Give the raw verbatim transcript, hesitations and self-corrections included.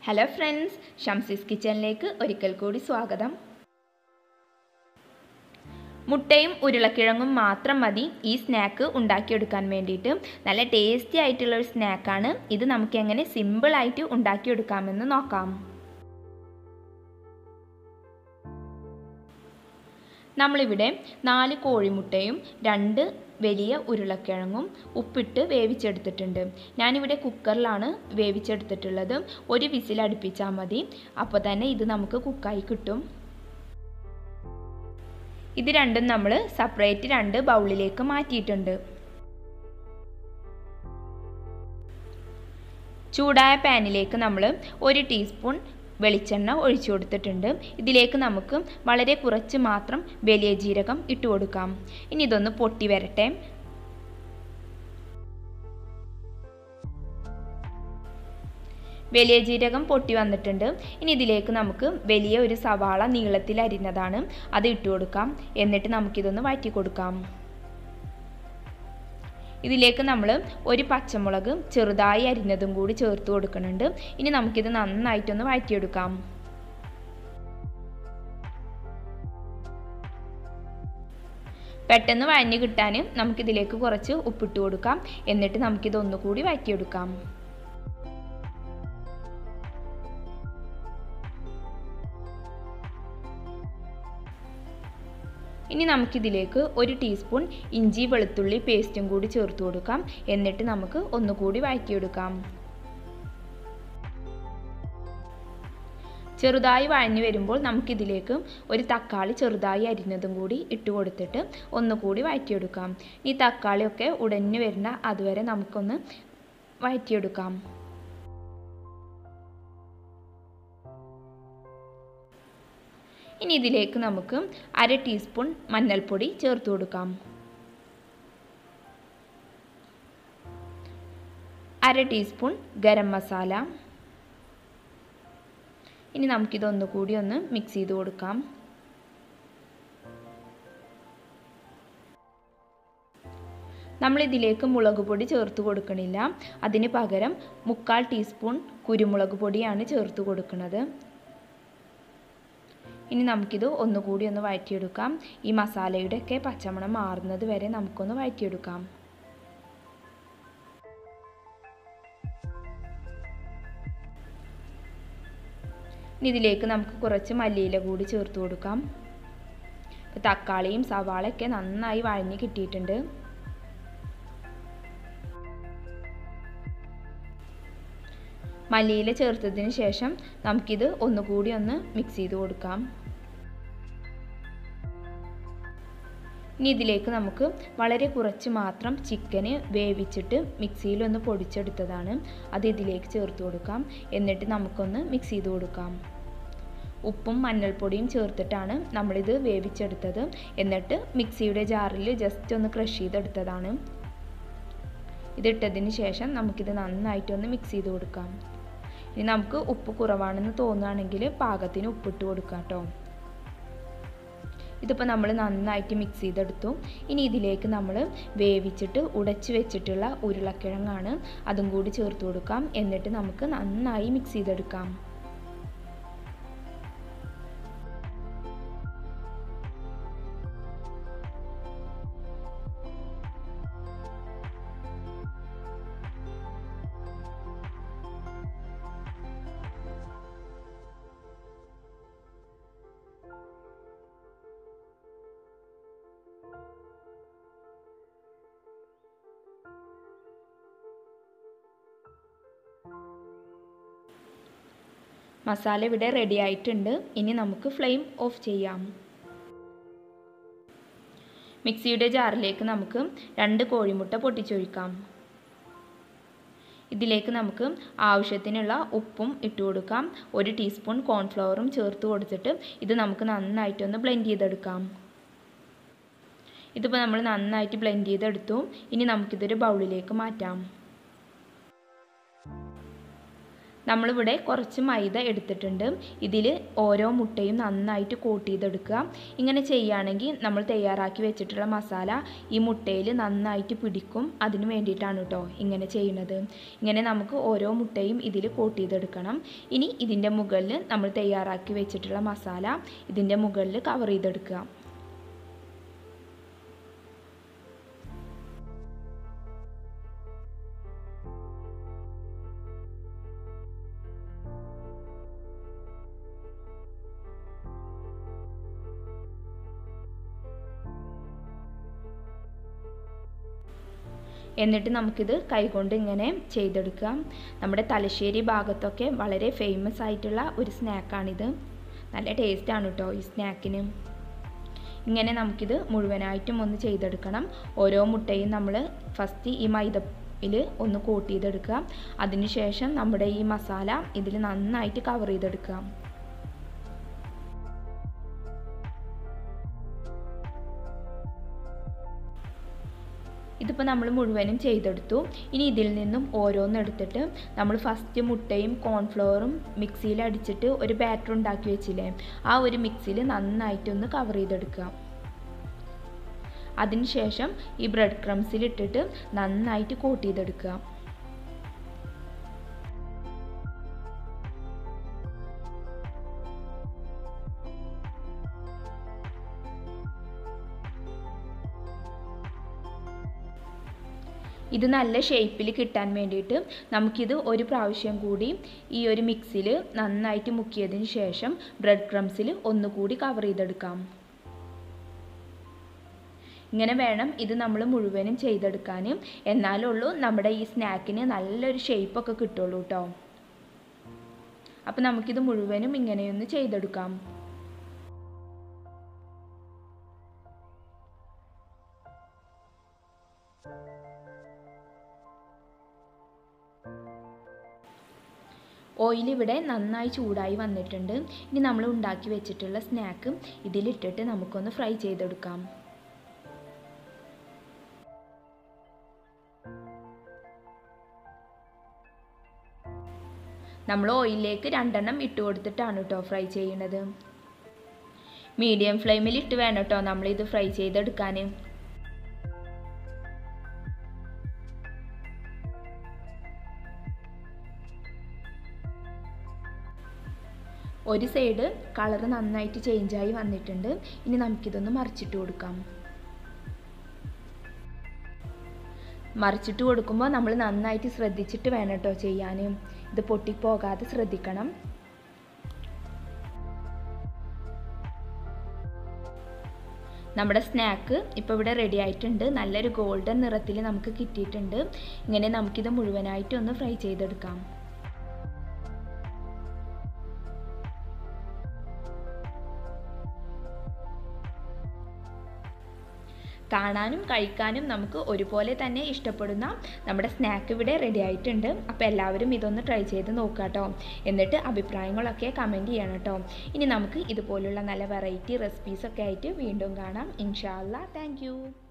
Hello friends, Shamsees കിച്ചണിലേക്ക് ഒരിക്കൽ കൂടി സ്വാഗതം. മുട്ടയും ഉരുളക്കിഴങ്ങും മാത്രം മതി ഈ സ്നാക്ക് ഉണ്ടാക്കിയെടുക്കാൻ വേണ്ടിയിട്ട്. നല്ല ടേസ്റ്റി ആയിട്ടുള്ള ഒരു സ്നാക്കാണ് ഇത്. നമുക്ക് എങ്ങനെ സിമ്പിൾ ആയിട്ട് ഉണ്ടാക്കിയെടുക്കാമെന്ന് നോക്കാം. നമ്മളിവിടെ നാല് കോഴിമുട്ടയും രണ്ട് വലിയ ഉരുളക്കിഴങ്ങും ഉപ്പിട്ട് വേവിച്ചെടുത്തിട്ടുണ്ട്. ഞാനിവിടെ കുക്കറിലാണ് വേവിച്ചെടുത്തിട്ടുള്ളത്. ഒരു വിസിൽ അടുപ്പിച്ചാൽ മതി. അപ്പോൾ തന്നെ ഇത് നമുക്ക് കുക്കായി കിട്ടും. ഇത് രണ്ടും നമ്മൾ സെപ്പറേറ്റ് രണ്ട് ബൗളിലേക്ക് മാറ്റിയിട്ടുണ്ട്. ചൂടായ പാനിലേക്ക് നമ്മൾ ഒരു ടീസ്പൂൺ വെളിച്ചെണ്ണ ഒഴിച്ചു കൊടുത്തിട്ടുണ്ട്. ഇതിലേക്ക് നമുക്ക് വളരെ കുറച്ച് മാത്രം വലിയ ജീരകം ഇട്ട് കൊടുക്കാം. ഇനി ഇതൊന്ന് പൊട്ടി വരട്ടെ. വലിയ ജീരകം പൊട്ടി വന്നിട്ടുണ്ട്. ഇനി ഇതിലേക്ക് നമുക്ക് വലിയ ഒരു സവാള നീളത്തിൽ അരിഞ്ഞതാണ് അത് ഇട്ട് കൊടുക്കാം. എന്നിട്ട് നമുക്കിതൊന്ന് വഴറ്റി കൊടുക്കാം. ഇതിലേക്ക് നമ്മൾ ഒരു പച്ചമുളക് ചെറുതായി അരിഞ്ഞതും കൂടി ചേർത്ത് കൊടുക്കുന്നുണ്ട്. ഇനി നമുക്കിത് നന്നായിട്ടൊന്ന് വഴറ്റിയെടുക്കാം. പെട്ടെന്ന് വഴഞ്ഞു കിട്ടാൻ നമുക്കിതിലേക്ക് കുറച്ച് ഉപ്പിട്ട് കൊടുക്കാം. എന്നിട്ട് നമുക്കിത് ഒന്നുകൂടി വഴറ്റിയെടുക്കാം. ഇനി നമുക്കിതിലേക്ക് ഒരു ടീസ്പൂൺ ഇഞ്ചി വെളുത്തുള്ളി പേസ്റ്റും കൂടി ചേർത്ത് കൊടുക്കാം. എന്നിട്ട് നമുക്ക് ഒന്നുകൂടി വഴറ്റിയെടുക്കാം. ചെറുതായി വഴഞ്ഞു വരുമ്പോൾ നമുക്കിതിലേക്ക് ഒരു തക്കാളി ചെറുതായി അരിഞ്ഞതും കൂടി ഇട്ട് കൊടുത്തിട്ട് ഒന്നുകൂടി വഴറ്റിയെടുക്കാം. ഈ തക്കാളിയൊക്കെ ഉടഞ്ഞു വരുന്ന അതുവരെ നമുക്കൊന്ന് വഴറ്റിയെടുക്കാം. ഇനി ഇതിലേക്ക് നമുക്ക് അര ടീസ്പൂൺ മഞ്ഞൾപ്പൊടി ചേർത്ത് കൊടുക്കാം. അര ടീസ്പൂൺ ഗരം മസാല. ഇനി നമുക്കിതൊന്നുകൂടി ഒന്ന് മിക്സ് ചെയ്ത് കൊടുക്കാം. നമ്മളിതിലേക്ക് മുളക് പൊടി ചേർത്ത് കൊടുക്കണില്ല. അതിന് പകരം മുക്കാൽ ടീസ്പൂൺ കുരുമുളക് പൊടിയാണ് ചേർത്ത് കൊടുക്കുന്നത്. ഇനി നമുക്കിത് ഒന്നുകൂടി ഒന്ന് വഴറ്റിയെടുക്കാം. ഈ മസാലയുടെ ഒക്കെ പച്ചമണം മാറുന്നത് വരെ നമുക്കൊന്ന് വഴറ്റിയെടുക്കാം. ഇനി ഇതിലേക്ക് നമുക്ക് കുറച്ച് മല്ലിയില കൂടി ചേർത്ത് കൊടുക്കാം. തക്കാളിയും സവാളയൊക്കെ നന്നായി വഴഞ്ഞ് കിട്ടിയിട്ടുണ്ട്. മല്ലിയില ചേർത്തതിന് ശേഷം നമുക്കിത് ഒന്നുകൂടി ഒന്ന് മിക്സ് ചെയ്ത് കൊടുക്കാം. ഇനി ഇതിലേക്ക് നമുക്ക് വളരെ കുറച്ച് മാത്രം ചിക്കന് വേവിച്ചിട്ട് മിക്സിയിൽ ഒന്ന് പൊടിച്ചെടുത്തതാണ് അത് ഇതിലേക്ക് ചേർത്ത് കൊടുക്കാം. എന്നിട്ട് നമുക്കൊന്ന് മിക്സ് ചെയ്ത് കൊടുക്കാം. ഉപ്പും മഞ്ഞൾപ്പൊടിയും ചേർത്തിട്ടാണ് നമ്മളിത് വേവിച്ചെടുത്തത്. എന്നിട്ട് മിക്സിയുടെ ജാറിൽ ജസ്റ്റ് ഒന്ന് ക്രഷ് ചെയ്തെടുത്തതാണ്. ഇതിട്ടതിന് ശേഷം നമുക്കിത് നന്നായിട്ടൊന്ന് മിക്സ് ചെയ്ത് കൊടുക്കാം. ഇനി നമുക്ക് ഉപ്പ് കുറവാണെന്ന് തോന്നുകയാണെങ്കിൽ പാകത്തിന് ഉപ്പിട്ട് കൊടുക്കാം കേട്ടോ. ഇതിപ്പോൾ നമ്മൾ നന്നായിട്ട് മിക്സ് ചെയ്തെടുത്തു. ഇനി ഇതിലേക്ക് നമ്മൾ വേവിച്ചിട്ട് ഉടച്ച് വെച്ചിട്ടുള്ള ഉരുളക്കിഴങ്ങാണ് അതും കൂടി ചേർത്ത് കൊടുക്കാം. എന്നിട്ട് നമുക്ക് നന്നായി മിക്സ് ചെയ്തെടുക്കാം. മസാല ഇവിടെ റെഡി ആയിട്ടുണ്ട്. ഇനി നമുക്ക് ഫ്ലെയിം ഓഫ് ചെയ്യാം. മിക്സിയുടെ ജാറിലേക്ക് നമുക്ക് രണ്ട് കോഴിമുട്ട പൊട്ടിച്ചൊഴിക്കാം. ഇതിലേക്ക് നമുക്ക് ആവശ്യത്തിനുള്ള ഉപ്പും ഇട്ട് കൊടുക്കാം. ഒരു ടീസ്പൂൺ കോൺഫ്ലവറും ചേർത്ത് കൊടുത്തിട്ട് ഇത് നമുക്ക് നന്നായിട്ടൊന്ന് ബ്ലെൻഡ് ചെയ്തെടുക്കാം. ഇതിപ്പോൾ നമ്മൾ നന്നായിട്ട് ബ്ലെൻഡ് ചെയ്തെടുത്തു. ഇനി നമുക്കിതൊരു ബൗളിലേക്ക് മാറ്റാം. നമ്മളിവിടെ കുറച്ച് മൈദ എടുത്തിട്ടുണ്ട്. ഇതിൽ ഓരോ മുട്ടയും നന്നായിട്ട് കോട്ട് ചെയ്തെടുക്കുക. ഇങ്ങനെ ചെയ്യുകയാണെങ്കിൽ നമ്മൾ തയ്യാറാക്കി വെച്ചിട്ടുള്ള മസാല ഈ മുട്ടയിൽ നന്നായിട്ട് പിടിക്കും. അതിന് വേണ്ടിയിട്ടാണ് കേട്ടോ ഇങ്ങനെ ചെയ്യുന്നത്. ഇങ്ങനെ നമുക്ക് ഓരോ മുട്ടയും ഇതിൽ കോട്ട് ചെയ്തെടുക്കണം. ഇനി ഇതിൻ്റെ മുകളിൽ നമ്മൾ തയ്യാറാക്കി വെച്ചിട്ടുള്ള മസാല ഇതിൻ്റെ മുകളിൽ കവർ ചെയ്തെടുക്കുക. എന്നിട്ട് നമുക്കിത് കൈകൊണ്ട് ഇങ്ങനെ ചെയ്തെടുക്കാം. നമ്മുടെ തലശ്ശേരി ഭാഗത്തൊക്കെ വളരെ ഫേമസ് ആയിട്ടുള്ള ഒരു സ്നാക്കാണിത്. നല്ല ടേസ്റ്റാണ് കേട്ടോ ഈ സ്നാക്കിന്. ഇങ്ങനെ നമുക്കിത് മുഴുവനായിട്ടും ഒന്ന് ചെയ്തെടുക്കണം. ഓരോ മുട്ടയും നമ്മൾ ഫസ്റ്റ് ഈ മൈദയിൽ ഒന്ന് കോട്ട് ചെയ്തെടുക്കുക. അതിനുശേഷം നമ്മുടെ ഈ മസാല ഇതിൽ നന്നായിട്ട് കവർ ചെയ്തെടുക്കുക. ഇതിപ്പോൾ നമ്മൾ മുഴുവനും ചെയ്തെടുത്തു. ഇനി ഇതിൽ നിന്നും ഓരോന്നും എടുത്തിട്ട് നമ്മൾ ഫസ്റ്റ് മുട്ടയും കോൺഫ്ലവറും മിക്സിയിൽ അടിച്ചിട്ട് ഒരു ബാറ്റർ ഉണ്ടാക്കി വെച്ചില്ലേ, ആ ഒരു മിക്സിയിൽ നന്നായിട്ടൊന്ന് കവർ ചെയ്തെടുക്കുക. അതിനുശേഷം ഈ ബ്രെഡ് ക്രംസിൽ ഇട്ടിട്ട് നന്നായിട്ട് കോട്ട് ചെയ്തെടുക്കുക. ഇത് നല്ല ഷേപ്പിൽ കിട്ടാൻ വേണ്ടിയിട്ട് നമുക്കിത് ഒരു പ്രാവശ്യം കൂടി ഈ ഒരു മിക്സിയിൽ നന്നായിട്ട് മുക്കിയതിന് ശേഷം ബ്രെഡ് ക്രംസിൽ ഒന്നുകൂടി കവർ ചെയ്തെടുക്കാം. ഇങ്ങനെ വേണം ഇത് നമ്മൾ മുഴുവനും ചെയ്തെടുക്കാൻ. എന്നാലുള്ളൂ നമ്മുടെ ഈ സ്നാക്കിന് നല്ലൊരു ഷേപ്പൊക്കെ കിട്ടുള്ളൂ കേട്ടോ. അപ്പോൾ നമുക്കിത് മുഴുവനും ഇങ്ങനെയൊന്ന് ചെയ്തെടുക്കാം. ഓയിൽ ഇവിടെ നന്നായി ചൂടായി വന്നിട്ടുണ്ട്. ഇനി നമ്മൾ ഉണ്ടാക്കി വെച്ചിട്ടുള്ള സ്നാക്ക് ഇതിലിട്ടിട്ട് നമുക്കൊന്ന് ഫ്രൈ ചെയ്തെടുക്കാം. നമ്മൾ ഓയിലിലേക്ക് രണ്ടെണ്ണം ഇട്ട് കൊടുത്തിട്ടാണ് കേട്ടോ ഫ്രൈ ചെയ്യുന്നത്. മീഡിയം ഫ്ലെയിമിൽ ഇട്ട് വേണം കേട്ടോ നമ്മളിത് ഫ്രൈ ചെയ്തെടുക്കാൻ. ഒരു സൈഡ് കളർ നന്നായിട്ട് ചേഞ്ചായി വന്നിട്ടുണ്ട്. ഇനി നമുക്കിതൊന്ന് മറിച്ചിട്ട് കൊടുക്കാം. മറിച്ചിട്ട് കൊടുക്കുമ്പോൾ നമ്മൾ നന്നായിട്ട് ശ്രദ്ധിച്ചിട്ട് വേണം കേട്ടോ ചെയ്യാൻ. ഇത് പൊട്ടിപ്പോകാതെ ശ്രദ്ധിക്കണം. നമ്മുടെ സ്നാക്ക് ഇപ്പോൾ ഇവിടെ റെഡി ആയിട്ടുണ്ട്. നല്ലൊരു ഗോൾഡൻ നിറത്തിൽ നമുക്ക് കിട്ടിയിട്ടുണ്ട്. ഇങ്ങനെ നമുക്കിത് മുഴുവനായിട്ട് ഒന്ന് ഫ്രൈ ചെയ്തെടുക്കാം. കാണാനും കഴിക്കാനും നമുക്ക് ഒരുപോലെ തന്നെ ഇഷ്ടപ്പെടുന്ന നമ്മുടെ സ്നാക്ക് ഇവിടെ റെഡി ആയിട്ടുണ്ട്. അപ്പോൾ എല്ലാവരും ഇതൊന്ന് ട്രൈ ചെയ്ത് നോക്കുക കേട്ടോ. എന്നിട്ട് അഭിപ്രായങ്ങളൊക്കെ കമൻറ്റ് ചെയ്യണം കേട്ടോ. ഇനി നമുക്ക് ഇതുപോലുള്ള നല്ല വെറൈറ്റി റെസിപ്പീസൊക്കെ ആയിട്ട് വീണ്ടും കാണാം ഇൻഷാ അല്ലാ. Thank you.